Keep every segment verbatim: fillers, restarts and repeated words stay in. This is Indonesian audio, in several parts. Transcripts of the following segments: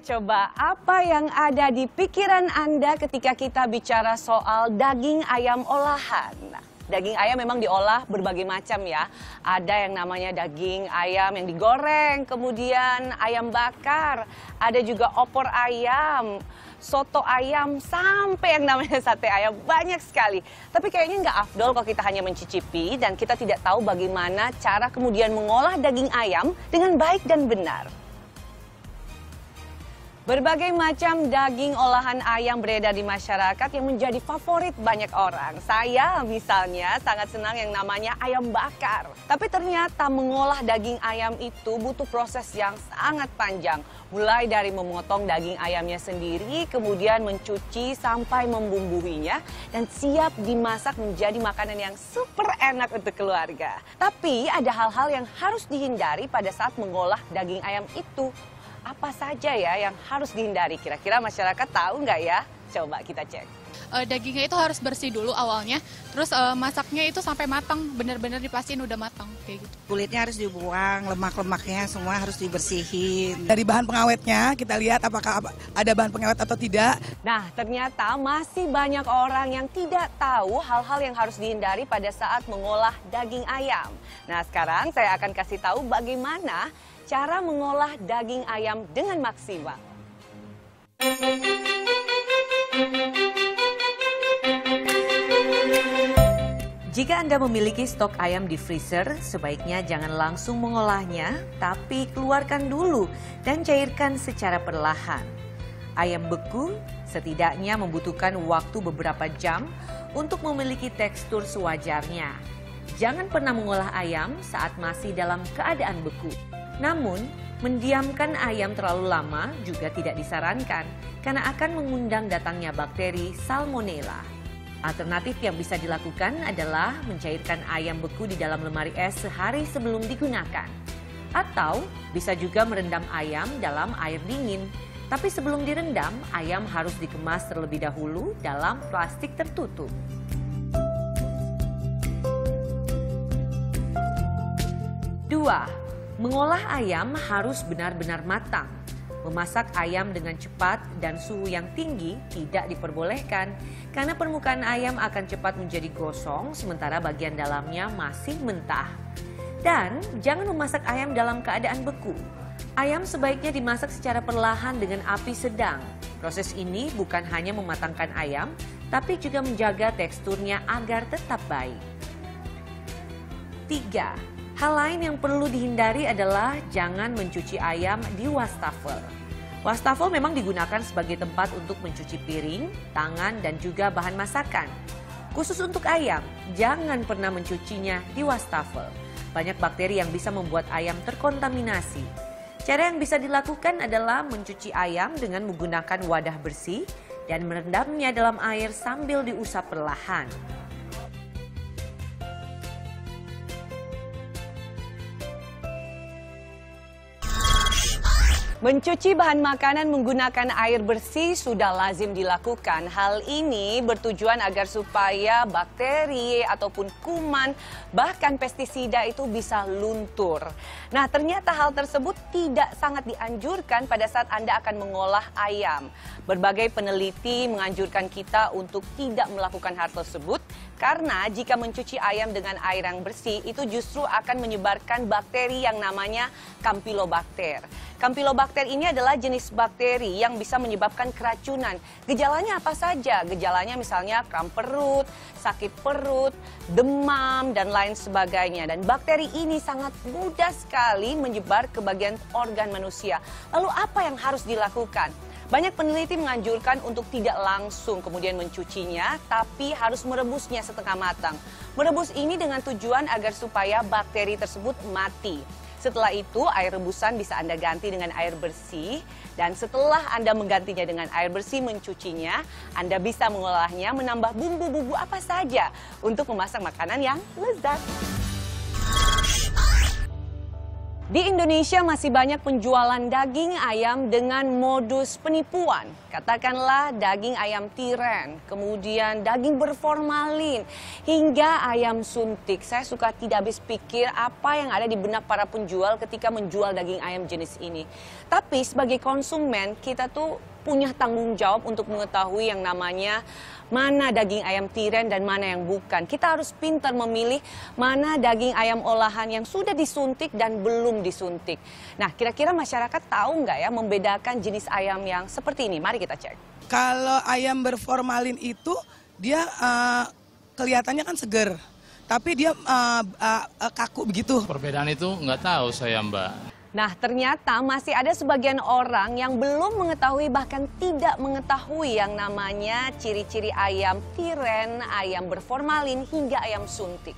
coba apa yang ada di pikiran Anda ketika kita bicara soal daging ayam olahan? Nah, daging ayam memang diolah berbagai macam ya. Ada yang namanya daging ayam yang digoreng, kemudian ayam bakar, ada juga opor ayam, soto ayam, sampai yang namanya sate ayam, banyak sekali. Tapi kayaknya nggak afdol kalau kita hanya mencicipi dan kita tidak tahu bagaimana cara kemudian mengolah daging ayam dengan baik dan benar. Berbagai macam daging olahan ayam beredar di masyarakat yang menjadi favorit banyak orang. Saya misalnya sangat senang yang namanya ayam bakar. Tapi ternyata mengolah daging ayam itu butuh proses yang sangat panjang. Mulai dari memotong daging ayamnya sendiri, kemudian mencuci sampai membumbuinya, dan siap dimasak menjadi makanan yang super enak untuk keluarga. Tapi ada hal-hal yang harus dihindari pada saat mengolah daging ayam itu. Apa saja ya yang harus dihindari? Kira-kira masyarakat tahu nggak ya? Coba kita cek. Uh, dagingnya itu harus bersih dulu awalnya, terus uh, masaknya itu sampai matang, benar-benar dipastiin udah matang kayak gitu. Kulitnya harus dibuang, lemak-lemaknya semua harus dibersihin. Dari bahan pengawetnya kita lihat apakah ada bahan pengawet atau tidak. Nah, ternyata masih banyak orang yang tidak tahu hal-hal yang harus dihindari pada saat mengolah daging ayam. Nah, sekarang saya akan kasih tahu bagaimana cara mengolah daging ayam dengan maksimal. Jika Anda memiliki stok ayam di freezer, sebaiknya jangan langsung mengolahnya, tapi keluarkan dulu dan cairkan secara perlahan. Ayam beku setidaknya membutuhkan waktu beberapa jam untuk memiliki tekstur sewajarnya. Jangan pernah mengolah ayam saat masih dalam keadaan beku. Namun, mendiamkan ayam terlalu lama juga tidak disarankan karena akan mengundang datangnya bakteri Salmonella. Alternatif yang bisa dilakukan adalah mencairkan ayam beku di dalam lemari es sehari sebelum digunakan. Atau bisa juga merendam ayam dalam air dingin. Tapi sebelum direndam, ayam harus dikemas terlebih dahulu dalam plastik tertutup. Dua. Mengolah ayam harus benar-benar matang. Memasak ayam dengan cepat dan suhu yang tinggi tidak diperbolehkan karena permukaan ayam akan cepat menjadi gosong sementara bagian dalamnya masih mentah. Dan jangan memasak ayam dalam keadaan beku. Ayam sebaiknya dimasak secara perlahan dengan api sedang. Proses ini bukan hanya mematangkan ayam, tapi juga menjaga teksturnya agar tetap baik. Tiga. Hal lain yang perlu dihindari adalah jangan mencuci ayam di wastafel. Wastafel memang digunakan sebagai tempat untuk mencuci piring, tangan, dan juga bahan masakan. Khusus untuk ayam, jangan pernah mencucinya di wastafel. Banyak bakteri yang bisa membuat ayam terkontaminasi. Cara yang bisa dilakukan adalah mencuci ayam dengan menggunakan wadah bersih dan merendamnya dalam air sambil diusap perlahan. Mencuci bahan makanan menggunakan air bersih sudah lazim dilakukan. Hal ini bertujuan agar supaya bakteri ataupun kuman bahkan pestisida itu bisa luntur. Nah, ternyata hal tersebut tidak sangat dianjurkan pada saat Anda akan mengolah ayam. Berbagai peneliti menganjurkan kita untuk tidak melakukan hal tersebut karena jika mencuci ayam dengan air yang bersih itu justru akan menyebarkan bakteri yang namanya Campylobacter. Campylobacter ini adalah jenis bakteri yang bisa menyebabkan keracunan. Gejalanya apa saja? Gejalanya misalnya kram perut, sakit perut, demam, dan lain sebagainya. Dan bakteri ini sangat mudah sekali menyebar ke bagian organ manusia. Lalu apa yang harus dilakukan? Banyak peneliti menganjurkan untuk tidak langsung kemudian mencucinya, tapi harus merebusnya setengah matang. Merebus ini dengan tujuan agar supaya bakteri tersebut mati. Setelah itu, air rebusan bisa Anda ganti dengan air bersih. Dan setelah Anda menggantinya dengan air bersih, mencucinya, Anda bisa mengolahnya menambah bumbu-bumbu apa saja untuk memasak makanan yang lezat. Di Indonesia masih banyak penjualan daging ayam dengan modus penipuan. Katakanlah daging ayam tiren, kemudian daging berformalin, hingga ayam suntik. Saya suka tidak habis pikir apa yang ada di benak para penjual ketika menjual daging ayam jenis ini. Tapi sebagai konsumen kita tuh punya tanggung jawab untuk mengetahui yang namanya mana daging ayam tiren dan mana yang bukan. Kita harus pintar memilih mana daging ayam olahan yang sudah disuntik dan belum disuntik. Nah, kira-kira masyarakat tahu nggak ya membedakan jenis ayam yang seperti ini? Mari kita cek. Kalau ayam berformalin itu dia uh, kelihatannya kan seger, tapi dia uh, uh, uh, kaku begitu. Perbedaan itu nggak tahu saya, Mbak. Nah, ternyata masih ada sebagian orang yang belum mengetahui bahkan tidak mengetahui yang namanya ciri-ciri ayam tiren, ayam berformalin, hingga ayam suntik.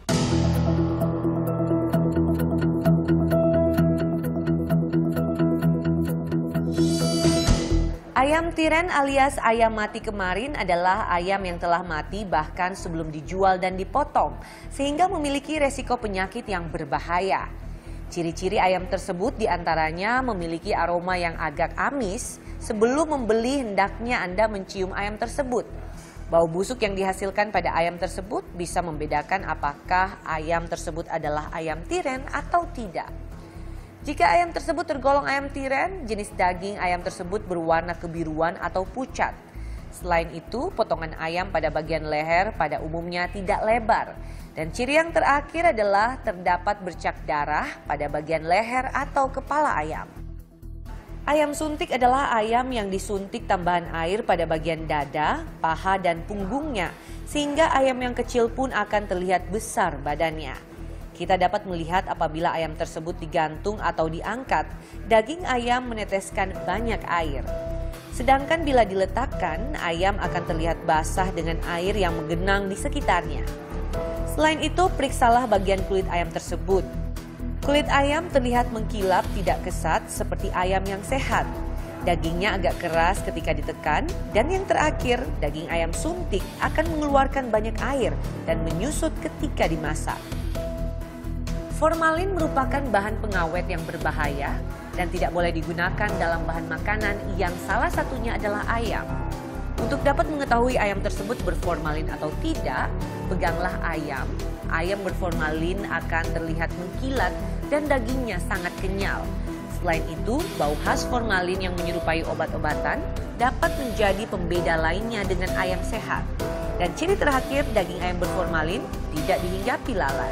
Ayam tiren alias ayam mati kemarin adalah ayam yang telah mati bahkan sebelum dijual dan dipotong, sehingga memiliki resiko penyakit yang berbahaya. Ciri-ciri ayam tersebut diantaranya memiliki aroma yang agak amis. Sebelum membeli hendaknya Anda mencium ayam tersebut. Bau busuk yang dihasilkan pada ayam tersebut bisa membedakan apakah ayam tersebut adalah ayam tiren atau tidak. Jika ayam tersebut tergolong ayam tiren, jenis daging ayam tersebut berwarna kebiruan atau pucat. Selain itu, potongan ayam pada bagian leher pada umumnya tidak lebar. Dan ciri yang terakhir adalah terdapat bercak darah pada bagian leher atau kepala ayam. Ayam suntik adalah ayam yang disuntik tambahan air pada bagian dada, paha, dan punggungnya, sehingga ayam yang kecil pun akan terlihat besar badannya. Kita dapat melihat apabila ayam tersebut digantung atau diangkat, daging ayam meneteskan banyak air. Sedangkan bila diletakkan, ayam akan terlihat basah dengan air yang menggenang di sekitarnya. Selain itu, periksalah bagian kulit ayam tersebut. Kulit ayam terlihat mengkilap, tidak kesat seperti ayam yang sehat. Dagingnya agak keras ketika ditekan, dan yang terakhir, daging ayam suntik akan mengeluarkan banyak air dan menyusut ketika dimasak. Formalin merupakan bahan pengawet yang berbahaya dan tidak boleh digunakan dalam bahan makanan yang salah satunya adalah ayam. Untuk dapat mengetahui ayam tersebut berformalin atau tidak, peganglah ayam. Ayam berformalin akan terlihat mengkilat dan dagingnya sangat kenyal. Selain itu, bau khas formalin yang menyerupai obat-obatan dapat menjadi pembeda lainnya dengan ayam sehat. Dan ciri terakhir, daging ayam berformalin tidak dihinggapi lalat.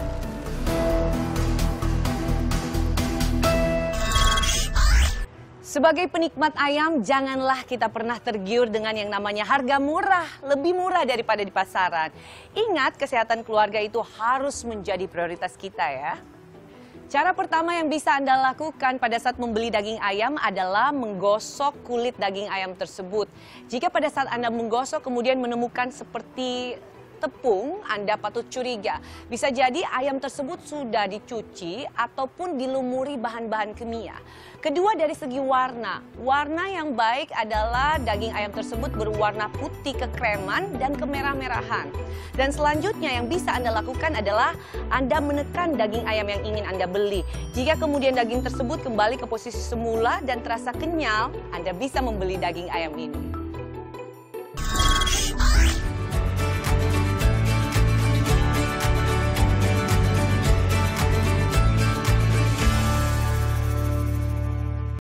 Sebagai penikmat ayam, janganlah kita pernah tergiur dengan yang namanya harga murah, lebih murah daripada di pasaran. Ingat, kesehatan keluarga itu harus menjadi prioritas kita ya. Cara pertama yang bisa Anda lakukan pada saat membeli daging ayam adalah menggosok kulit daging ayam tersebut. Jika pada saat Anda menggosok kemudian menemukan seperti tepung, Anda patut curiga. Bisa jadi ayam tersebut sudah dicuci ataupun dilumuri bahan-bahan kimia. Kedua, dari segi warna. Warna yang baik adalah daging ayam tersebut berwarna putih kekreman dan kemerah-merahan. Dan selanjutnya yang bisa Anda lakukan adalah Anda menekan daging ayam yang ingin Anda beli. Jika kemudian daging tersebut kembali ke posisi semula dan terasa kenyal, Anda bisa membeli daging ayam ini.